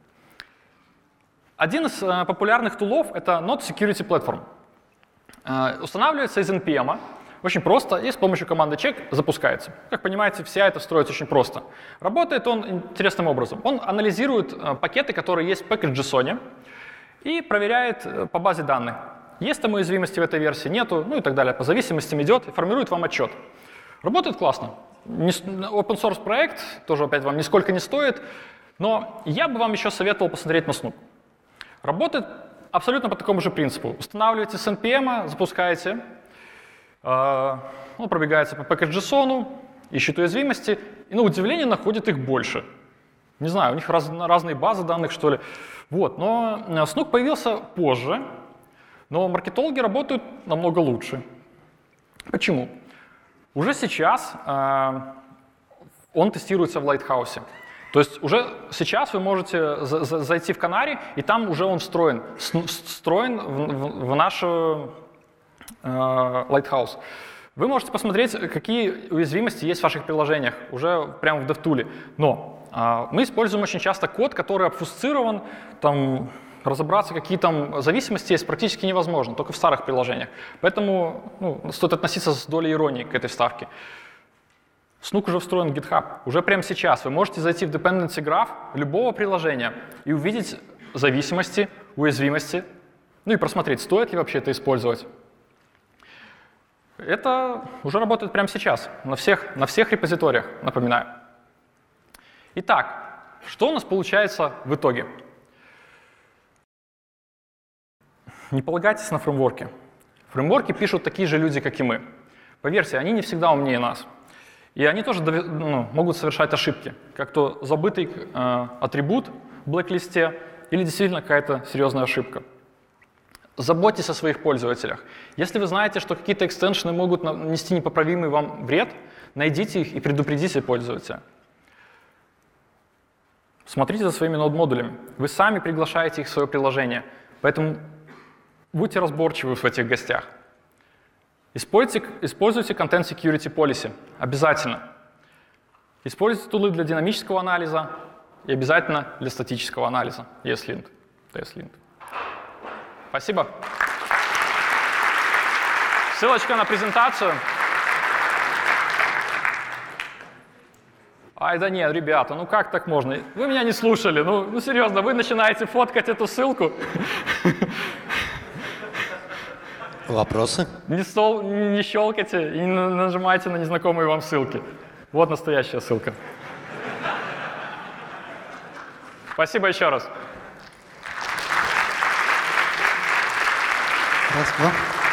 Один из э, популярных тулов — это Node Security Platform. Э, устанавливается из эн пи эм, очень просто, и с помощью команды check запускается. Как понимаете, вся это строится очень просто. Работает он интересным образом. Он анализирует э, пакеты, которые есть в package.json, и проверяет э, по базе данных. Есть там уязвимости в этой версии, нету, ну и так далее. По зависимостям идет и формирует вам отчет. Работает классно. Open source проект, тоже опять вам нисколько не стоит, но я бы вам еще советовал посмотреть на Snoop. Работает абсолютно по такому же принципу. Устанавливаете с эн пи эм, запускаете, э, он пробегается по package.json, ищет уязвимости, и на удивление находит их больше. Не знаю, у них раз, разные базы данных, что ли. Вот. Но Snoop появился позже, но маркетологи работают намного лучше. Почему? Уже сейчас э, он тестируется в Lighthouse. То есть уже сейчас вы можете зайти в Canary, и там уже он встроен, встроен в, в, в наш э, Lighthouse. Вы можете посмотреть, какие уязвимости есть в ваших приложениях, уже прямо в DevTool. Но э, мы используем очень часто код, который обфусцирован, там, разобраться, какие там зависимости есть, практически невозможно, только в старых приложениях. Поэтому ну, стоит относиться с долей иронии к этой вставке. Snook уже встроен в GitHub. Уже прямо сейчас вы можете зайти в Dependency Graph любого приложения и увидеть зависимости, уязвимости, ну и просмотреть, стоит ли вообще это использовать. Это уже работает прямо сейчас, на всех, на всех репозиториях, напоминаю. Итак, что у нас получается в итоге? Не полагайтесь на фреймворки. Фреймворки пишут такие же люди, как и мы. Поверьте, они не всегда умнее нас. И они тоже ну, могут совершать ошибки, как то забытый э, атрибут в блэк-листе или действительно какая-то серьезная ошибка. Заботьтесь о своих пользователях. Если вы знаете, что какие-то экстеншены могут нанести непоправимый вам вред, найдите их и предупредите пользователя. Смотрите за своими нод-модулями. Вы сами приглашаете их в свое приложение, поэтому будьте разборчивы в этих гостях. Используйте, используйте Content Security Policy. Обязательно. Используйте тулы для динамического анализа и обязательно для статического анализа. ESLint, TSLint. Спасибо. Ссылочка на презентацию. Ай, да нет, ребята, ну как так можно? Вы меня не слушали, ну, ну серьезно, вы начинаете фоткать эту ссылку. Вопросы? Не, стол, не щелкайте и не нажимайте на незнакомые вам ссылки. Вот настоящая ссылка. Спасибо еще раз. Здравствуйте.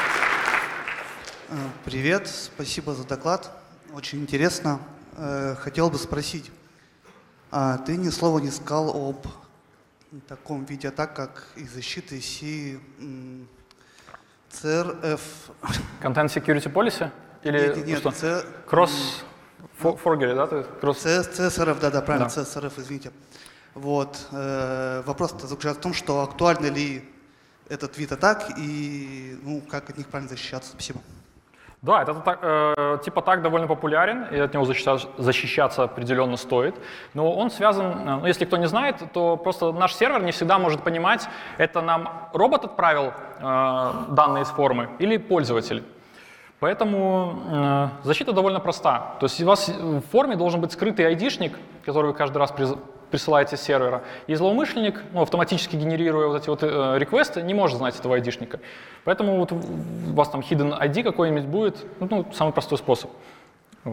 Привет, спасибо за доклад. Очень интересно. Хотел бы спросить, ты ни слова не сказал об таком виде атак, как и защиты си си ар эф. Content Security Policy? Или нет, нет, что? C... Cross-forgery, да? Cross... си эс ар эф, да, да, правильно, да. си эс ар эф, извините. Вот. Вопрос заключается в том, что актуальны ли этот вид атак и ну, как от них правильно защищаться. Спасибо. Да, этот э, тип атак довольно популярен, и от него защищаться, защищаться определенно стоит. Но он связан, ну, если кто не знает, то просто наш сервер не всегда может понимать, это нам робот отправил э, данные из формы или пользователь. Поэтому э, защита довольно проста. То есть у вас в форме должен быть скрытый айдишник, который вы каждый раз присылаете с сервера. И злоумышленник, ну, автоматически генерируя вот эти вот э, реквесты, не может знать этого айдишника. Поэтому вот у вас там hidden ай ди какой-нибудь будет, ну, самый простой способ. Вот.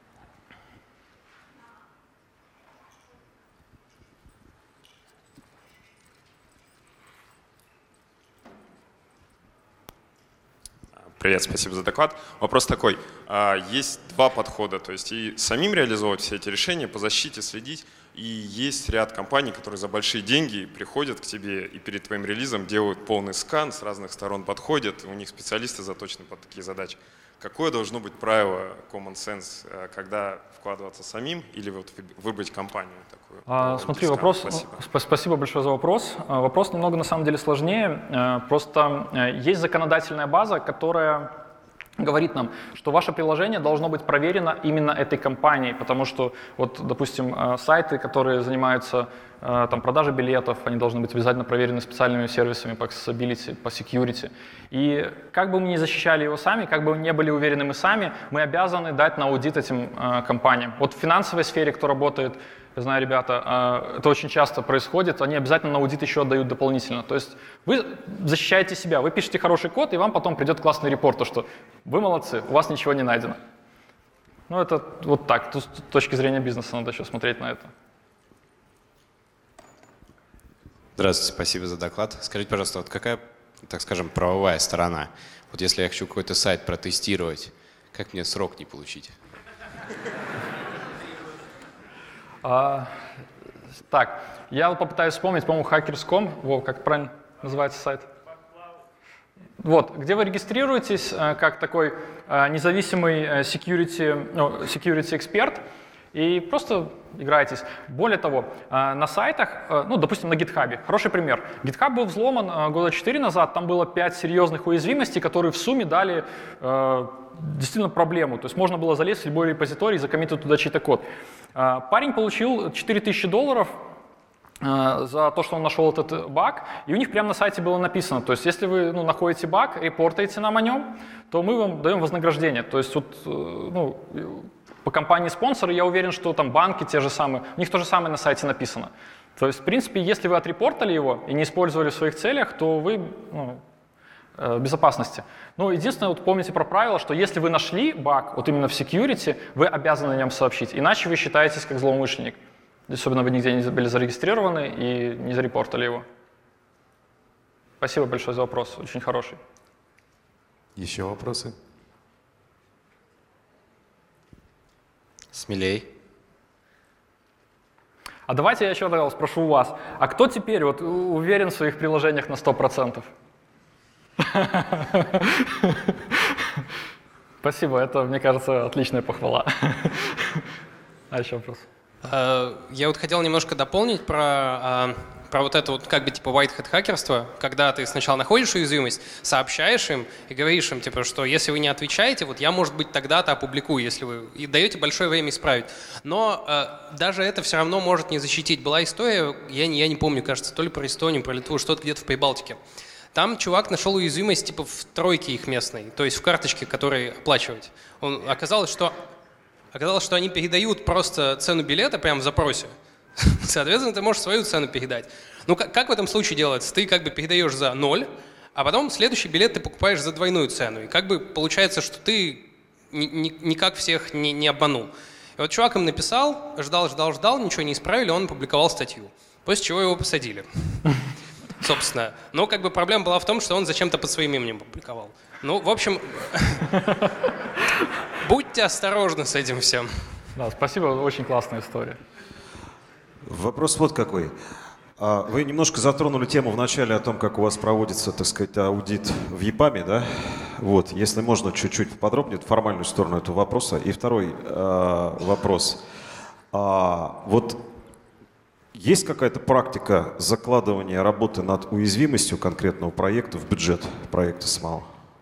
Привет, спасибо за доклад. Вопрос такой. Есть два подхода, то есть и самим реализовывать все эти решения, по защите следить, и есть ряд компаний, которые за большие деньги приходят к тебе и перед твоим релизом делают полный скан, с разных сторон подходят, у них специалисты заточены под такие задачи. Какое должно быть правило, common sense, когда вкладываться самим или вот выбрать компанию такую? А, смотри, вопрос, спасибо. спасибо большое за вопрос. Вопрос немного на самом деле сложнее. Просто есть законодательная база, которая говорит нам, что ваше приложение должно быть проверено именно этой компанией, потому что, вот, допустим, сайты, которые занимаются там, продажей билетов, они должны быть обязательно проверены специальными сервисами по accessibility, по security. И как бы мы ни защищали его сами, как бы мы не были уверены мы сами, мы обязаны дать на аудит этим э, компаниям. Вот в финансовой сфере, кто работает, я знаю, ребята, э, это очень часто происходит, они обязательно на аудит еще отдают дополнительно. То есть вы защищаете себя, вы пишете хороший код, и вам потом придет классный репорт, то, что вы молодцы, у вас ничего не найдено. Ну, это вот так, с точки зрения бизнеса надо еще смотреть на это. Здравствуйте, спасибо за доклад. Скажите, пожалуйста, вот какая, так скажем, правовая сторона? Вот если я хочу какой-то сайт протестировать, как мне срок не получить? А, так, я попытаюсь вспомнить, по-моему, hackers точка ком, Вов, как правильно называется сайт? Вот, где вы регистрируетесь как такой независимый security, ну, security эксперт, и просто играетесь. Более того, на сайтах, ну, допустим, на GitHub, хороший пример. GitHub был взломан года четыре назад, там было пять серьезных уязвимостей, которые в сумме дали э, действительно проблему. То есть можно было залезть в любой репозиторий и закоммитить туда чей-то код. Парень получил четыре тысячи долларов за то, что он нашел этот баг, и у них прямо на сайте было написано, то есть если вы ну, находите баг, репортаете нам о нем, то мы вам даем вознаграждение. То есть вот, ну, по компании-спонсоры я уверен, что там банки те же самые, у них то же самое на сайте написано. То есть, в принципе, если вы отрепортали его и не использовали в своих целях, то вы ну, в безопасности. Но единственное, вот помните про правило, что если вы нашли баг, вот именно в security, вы обязаны о нем сообщить, иначе вы считаетесь как злоумышленник. Особенно вы нигде не были зарегистрированы и не зарепортали его. Спасибо большое за вопрос, очень хороший. Еще вопросы? Смелей. А давайте я еще тогда спрошу у вас, а кто теперь вот уверен в своих приложениях на сто процентов? Спасибо, это, мне кажется, отличная похвала. А еще вопрос? Я вот хотел немножко дополнить про, про вот это вот как бы типа white hat хакерство, когда ты сначала находишь уязвимость, сообщаешь им и говоришь им, типа, что если вы не отвечаете, вот я, может быть, тогда-то опубликую, если вы и даете большое время исправить. Но э, даже это все равно может не защитить. Была история, я не, я не помню, кажется, то ли про Эстонию, про Литву, что-то где-то в Прибалтике. Там чувак нашел уязвимость типа в тройке их местной, то есть в карточке, которые оплачивать. Он, оказалось, что, оказалось, что они передают просто цену билета прямо в запросе. Соответственно, ты можешь свою цену передать. Ну, как, как в этом случае делается? Ты как бы передаешь за ноль, а потом следующий билет ты покупаешь за двойную цену. И как бы получается, что ты ни, ни, никак всех не, не обманул. И вот чувак им написал, ждал, ждал, ждал, ничего не исправили, он опубликовал статью. После чего его посадили. Собственно. Но как бы проблема была в том, что он зачем-то под своим именем публиковал. Ну, в общем, будьте осторожны с этим всем. Да, спасибо, очень классная история. Вопрос вот какой. Вы немножко затронули тему в начале о том, как у вас проводится, так сказать, аудит в ЕПАМе, да? Вот, если можно, чуть-чуть подробнее, формальную сторону этого вопроса. И второй э, вопрос. А, вот есть какая-то практика закладывания работы над уязвимостью конкретного проекта в бюджет проекта самого?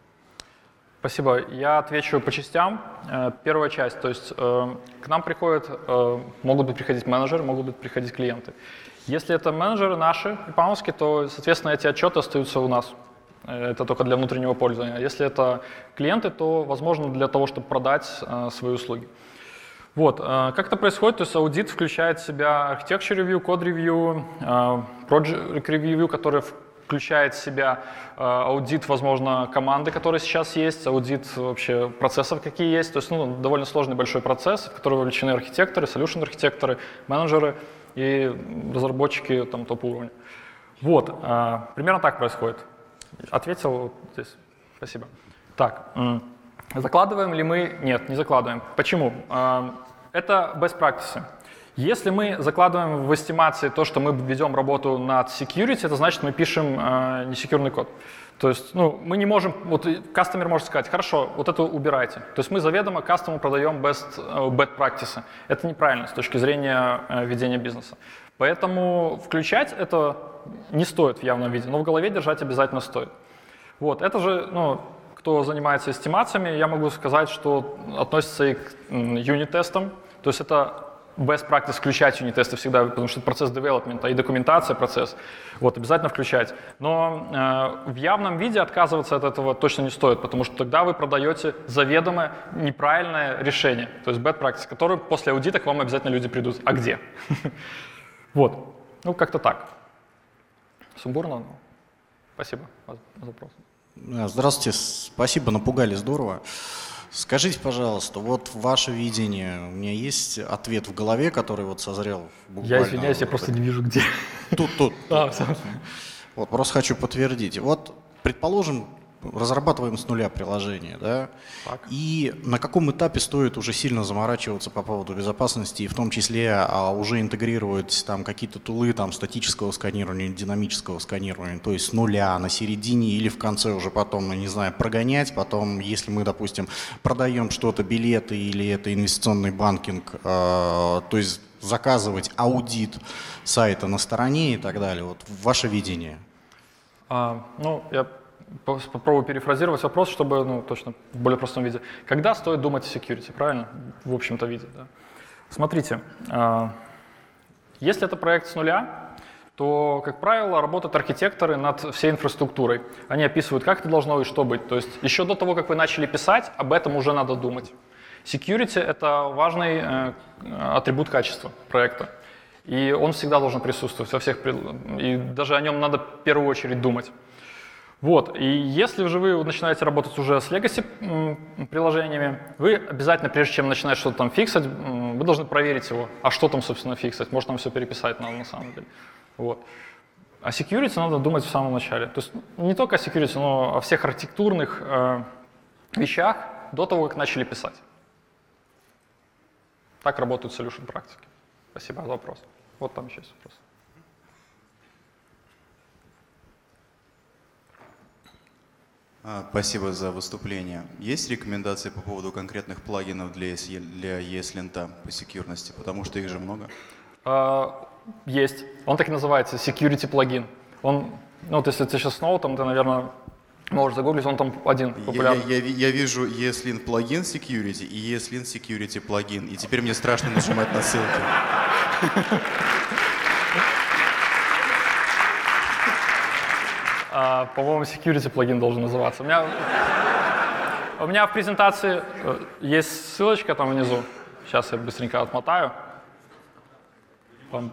Спасибо. Я отвечу по частям. Первая часть, то есть э, к нам приходят, э, могут быть приходить менеджеры, могут быть приходить клиенты. Если это менеджеры наши, ипамовские, то, соответственно, эти отчеты остаются у нас. Это только для внутреннего пользования. Если это клиенты, то, возможно, для того, чтобы продать э, свои услуги. Вот. Э, как это происходит? То есть аудит включает в себя architecture review, code review, э, project review, который включает в себя э, аудит, возможно, команды, которые сейчас есть, аудит вообще процессов, какие есть. То есть ну, довольно сложный большой процесс, в который вовлечены архитекторы, solution архитекторы, менеджеры и разработчики там, топ-уровня. Вот, э, примерно так происходит. Ответил вот здесь. Спасибо. Так, закладываем ли мы? Нет, не закладываем. Почему? Э, это best practices. Если мы закладываем в эстимации то, что мы ведем работу над security, это значит, мы пишем э, несекьюрный код. То есть ну, мы не можем, вот кастомер может сказать, хорошо, вот это убирайте. То есть мы заведомо кастому продаем best, bad practices. Это неправильно с точки зрения э, ведения бизнеса. Поэтому включать это не стоит в явном виде, но в голове держать обязательно стоит. Вот, это же, ну, кто занимается эстимациями, я могу сказать, что относится и к юнит-тестам. То есть это best practice включать юнит-тесты всегда, потому что это процесс девелопмента и документация процесс. Вот, обязательно включать. Но э, в явном виде отказываться от этого точно не стоит, потому что тогда вы продаете заведомо неправильное решение. То есть bad practice, который после аудита к вам обязательно люди придут. А где? Вот. Ну, как-то так. Сумбурно? Спасибо за вопрос. Здравствуйте. Спасибо, напугали здорово. Скажите, пожалуйста, вот ваше видение, у меня есть ответ в голове, который вот созрел буквально... Я извиняюсь, я просто не вижу, где. Тут, тут. А, все. Вот, просто хочу подтвердить. Вот, предположим, разрабатываем с нуля приложение, да? Так. И на каком этапе стоит уже сильно заморачиваться по поводу безопасности, и в том числе а, уже интегрировать там какие-то тулы там, статического сканирования, динамического сканирования, то есть с нуля, на середине или в конце уже потом, я не знаю, прогонять, потом, если мы, допустим, продаем что-то, билеты или это инвестиционный банкинг, э, то есть заказывать аудит сайта на стороне и так далее. Вот ваше видение. А, ну, я попробую перефразировать вопрос, чтобы ну, точно в более простом виде. Когда стоит думать о security, правильно? В общем-то виде. Да. Смотрите, э, если это проект с нуля, то, как правило, работают архитекторы над всей инфраструктурой. Они описывают, как это должно и что быть. То есть еще до того, как вы начали писать, об этом уже надо думать. Security — это важный э, атрибут качества проекта. И он всегда должен присутствовать во всех, и даже о нем надо в первую очередь думать. Вот, и если же вы начинаете работать уже с legacy приложениями, вы обязательно, прежде чем начинать что-то там фиксать, вы должны проверить его, а что там, собственно, фиксать, может там все переписать надо на самом деле. Вот. О security надо думать в самом начале. То есть не только о security, но о всех архитектурных э, вещах до того, как начали писать. Так работают solution практики. Спасибо за вопрос. Вот там еще есть вопрос. Спасибо за выступление. Есть рекомендации по поводу конкретных плагинов для, для и эс линта по секьюрности? Потому что их же много. А, есть. Он так и называется, security плагин. Он, ну вот если ты сейчас снова, там ты, наверное, можешь загуглить, он там один популярный. Я, я, я, я вижу и эс линт плагин security и и эс линт security плагин. И теперь мне страшно нажимать на ссылки. А, по-моему, security плагин должен называться. У меня, у меня в презентации есть ссылочка там внизу. Сейчас я быстренько отмотаю. Вам.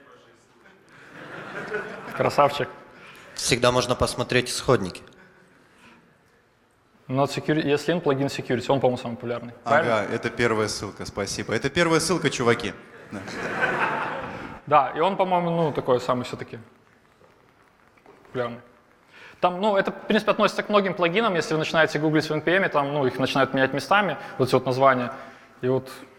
Красавчик. Всегда можно посмотреть исходники. Not security, и эс линт плагин security, он, по-моему, самый популярный. Ага, Правильно? это первая ссылка, спасибо. Это первая ссылка, чуваки. Да, да, и он, по-моему, ну, такой самый все-таки популярный. Там, ну, это, в принципе, относится к многим плагинам. Если вы начинаете гуглить в эн пи эм, там, ну, их начинают менять местами, вот эти вот названия. И вот